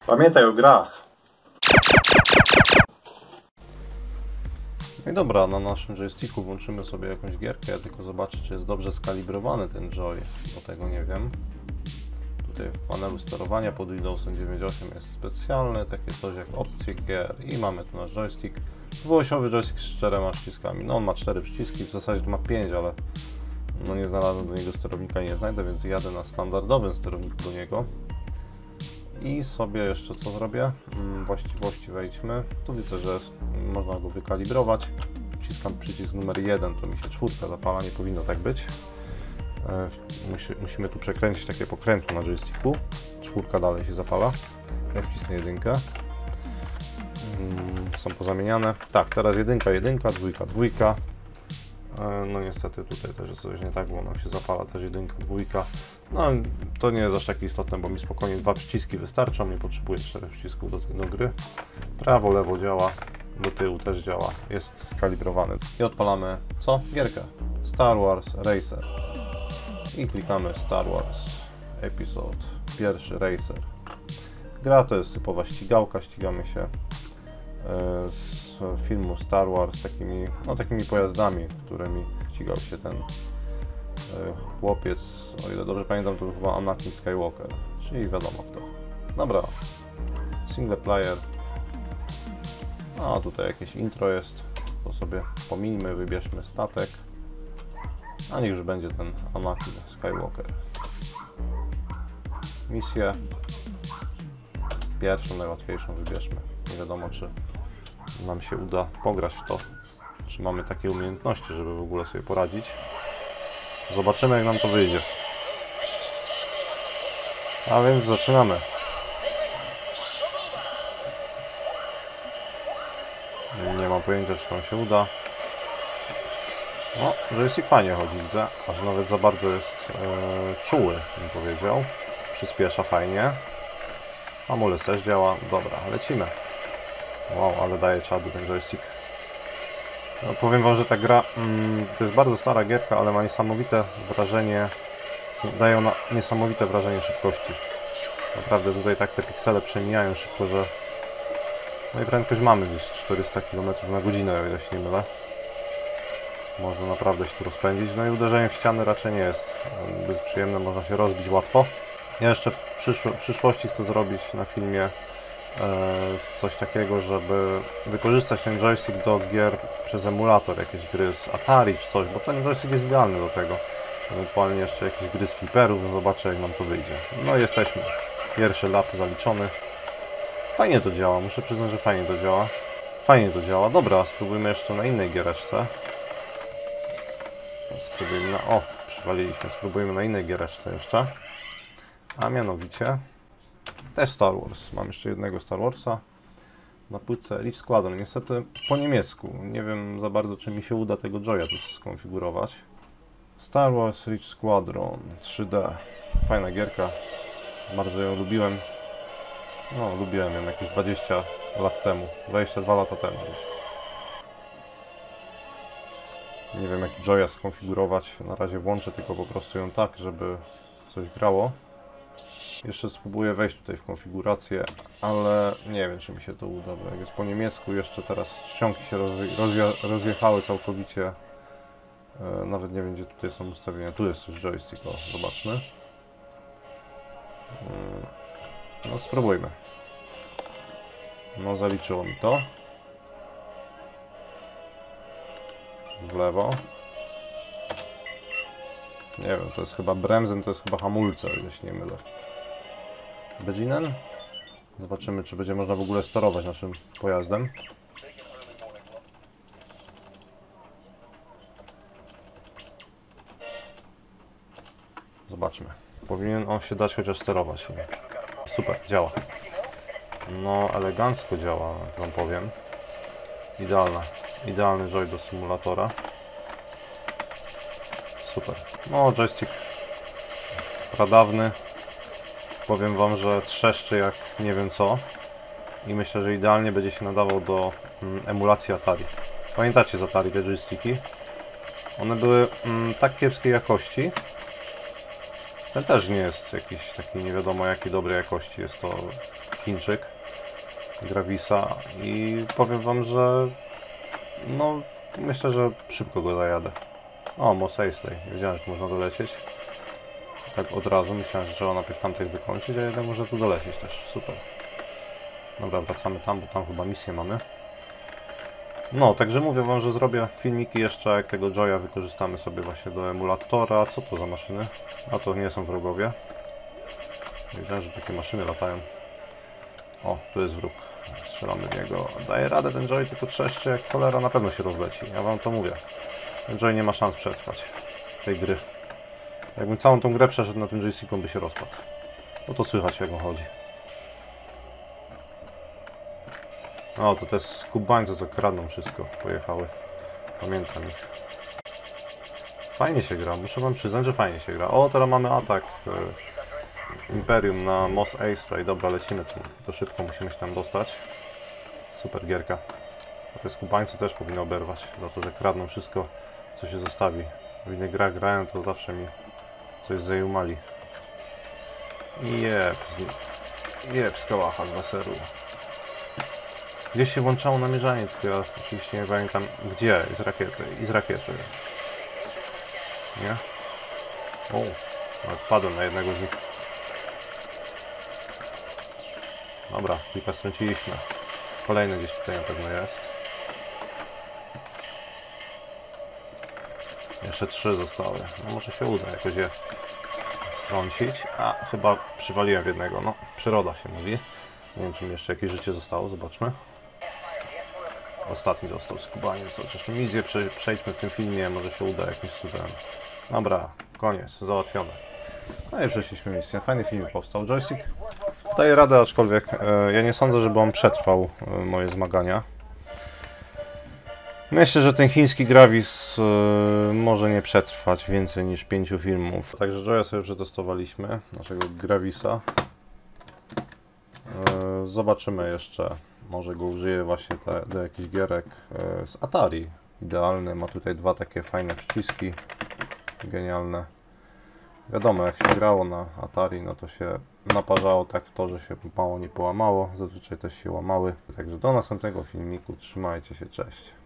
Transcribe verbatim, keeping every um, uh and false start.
Pamiętaj o grach. No i dobra, na naszym joysticku włączymy sobie jakąś gierkę. Ja tylko zobaczę, czy jest dobrze skalibrowany ten joy, bo tego nie wiem. Tutaj w panelu sterowania pod Windowsem dziewięć osiem jest specjalne, takie coś jak opcje gier i mamy tu nasz joystick. Dwuosiowy joystick z czterema przyciskami. No on ma cztery przyciski, w zasadzie to ma pięć, ale no nie znalazłem do niego sterownika i nie znajdę, więc jadę na standardowym sterowniku do niego. I sobie jeszcze co zrobię? Właściwości wejdźmy. Tu widzę, że można go wykalibrować. Wciskam przycisk numer jeden, to mi się czwórka zapala, nie powinno tak być. Musi, musimy tu przekręcić takie pokrętło na joysticku. Czwórka dalej się zapala. Ja wcisnę jedynkę. Są pozamieniane. Tak, teraz jedynka, jedynka, dwójka, dwójka. No niestety tutaj też jest coś nie tak, bo nam się zapala też jedynka, dwójka. No to nie jest aż tak istotne, bo mi spokojnie dwa przyciski wystarczą, nie potrzebuję czterech przycisków do, do gry. Prawo, lewo działa, do tyłu też działa, jest skalibrowany. I odpalamy co? Gierkę. Star Wars Racer. I klikamy Star Wars Episode pierwszy Racer. Gra to jest typowa ścigałka, ścigamy się z filmu Star Wars takimi, no, takimi pojazdami, którymi ścigał się ten chłopiec, o ile dobrze pamiętam, to był chyba Anakin Skywalker, czyli wiadomo kto. Dobra, single player. A tutaj jakieś intro jest, to sobie pomińmy, wybierzmy statek, a niech już będzie ten Anakin Skywalker. Misję pierwszą, najłatwiejszą wybierzmy. Nie wiadomo, czy nam się uda pograć w to, czy mamy takie umiejętności, żeby w ogóle sobie poradzić. Zobaczymy, jak nam to wyjdzie. A więc zaczynamy. Nie mam pojęcia, czy nam się uda. No, joystick fajnie chodzi, widzę. Aż nawet za bardzo jest e, czuły, bym powiedział. Przyspiesza fajnie. Hamulec też działa. Dobra, lecimy. Wow, ale daje czadu ten joystick. No, powiem wam, że ta gra mm, to jest bardzo stara gierka, ale ma niesamowite wrażenie, daje ona niesamowite wrażenie szybkości. Naprawdę tutaj tak te piksele przemijają szybko, że no i prędkość mamy gdzieś czterysta kilometrów na godzinę, o ile się nie mylę. Można naprawdę się tu rozpędzić, no i uderzenie w ściany raczej nie jest zbyt przyjemne, można się rozbić łatwo. Ja jeszcze w, przyszło, w przyszłości chcę zrobić na filmie coś takiego, żeby wykorzystać ten joystick do gier przez emulator, jakieś gry z Atari czy coś, bo ten joystick jest idealny do tego. Ewentualnie jeszcze jakieś gry z fliperów, no zobaczę, jak nam to wyjdzie. No i jesteśmy. Pierwszy lap zaliczony. Fajnie to działa, muszę przyznać, że fajnie to działa. Fajnie to działa. Dobra, spróbujmy jeszcze na innej giereczce. Spróbujmy na... O, przywaliliśmy. Spróbujmy na innej giereczce jeszcze. A mianowicie... Też Star Wars. Mam jeszcze jednego Star Warsa na płytce Elite Squadron. Niestety po niemiecku. Nie wiem za bardzo, czy mi się uda tego Joya tu skonfigurować. Star Wars Elite Squadron trzy D. Fajna gierka. Bardzo ją lubiłem. No, lubiłem ją jakieś dwadzieścia lat temu. dwadzieścia dwa lata temu gdzieś. Nie wiem, jaki Joya skonfigurować. Na razie włączę tylko po prostu ją tak, żeby coś grało. Jeszcze spróbuję wejść tutaj w konfigurację, ale nie wiem, czy mi się to uda, bo jak jest po niemiecku, jeszcze teraz czcionki się rozje rozje rozjechały całkowicie. E, nawet nie wiem, gdzie tutaj są ustawienia. Tu jest już joystick, o, zobaczmy. E, no spróbujmy. No zaliczyło mi to. W lewo. Nie wiem, to jest chyba bremzen, to jest chyba hamulce, o ile się nie mylę. Bedzinen? Zobaczymy, czy będzie można w ogóle sterować naszym pojazdem. Zobaczmy. Powinien on się dać chociaż sterować. Super, działa. No, elegancko działa, wam powiem. Idealna. Idealny joy do symulatora. Super. No, joystick pradawny. Powiem wam, że trzeszczy jak nie wiem co. I myślę, że idealnie będzie się nadawał do mm, emulacji Atari. Pamiętacie z Atari te joysticki? One były mm, tak kiepskiej jakości, Ten też nie jest jakiś taki nie wiadomo jakiej dobrej jakości. Jest to Chińczyk Gravisa i powiem wam, że no myślę, że szybko go zajadę. O, Mos Eisley. Nie wiedziałem, że tu można dolecieć. Tak od razu myślałem, że trzeba najpierw tamtych wykończyć, a jednak może tu dolecieć też. Super. Dobra, wracamy tam, bo tam chyba misję mamy. No, także mówię wam, że zrobię filmiki jeszcze, jak tego Joya wykorzystamy sobie właśnie do emulatora. Co to za maszyny? A to nie są wrogowie. Nie wiedziałem, że takie maszyny latają. O, tu jest wróg. Strzelamy w niego. Daje radę ten Joy, tylko trzeszcze jak cholera, na pewno się rozleci. Ja wam to mówię. Ten Joy nie ma szans przetrwać tej gry. Jakbym całą tą grę przeszedł na tym joysticku, by się rozpadł. No to słychać, jak on chodzi. O, to te skubańce, co kradną wszystko. Pojechały. Pamiętam ich. Fajnie się gra, muszę wam przyznać, że fajnie się gra. O, teraz mamy atak e, Imperium na Mos Eisley. Dobra, lecimy tu. To szybko musimy się tam dostać. Super gierka. A te skubańce też powinny oberwać. Za to, że kradną wszystko, co się zostawi. W innych grach grają, to zawsze mi coś zajumali. Jeb, jeb, skałacha z laseru. Gdzieś się włączało namierzanie, tylko ja oczywiście nie pamiętam gdzie, z rakiety, i z rakiety. Nie? O, nawet wpadłem na jednego z nich. Dobra, kilka strąciliśmy. Kolejny gdzieś tutaj na pewno jest. Jeszcze trzy zostały. No może się uda jakoś je strącić. A, chyba przywaliłem w jednego. No, przyroda się mówi. Nie wiem, czy mi jeszcze jakieś życie zostało. Zobaczmy. Ostatni został skubaniec. Chociaż tę misję przejdźmy w tym filmie. Może się uda jakimś cudem. Dobra, koniec. Załatwione. No i przeszliśmy misję. Fajny film powstał. Joystick daje radę, aczkolwiek e, ja nie sądzę, żeby on przetrwał e, moje zmagania. Myślę, że ten chiński Gravis e, może nie przetrwać więcej niż pięciu filmów. Także Joya sobie przetestowaliśmy, naszego Gravisa. E, zobaczymy jeszcze, może go użyję właśnie te, do jakichś gierek e, z Atari. Idealny, ma tutaj dwa takie fajne przyciski, genialne. Wiadomo, jak się grało na Atari, no to się naparzało tak w to, że się mało nie połamało. Zazwyczaj też się łamały. Także do następnego filmiku. Trzymajcie się, cześć.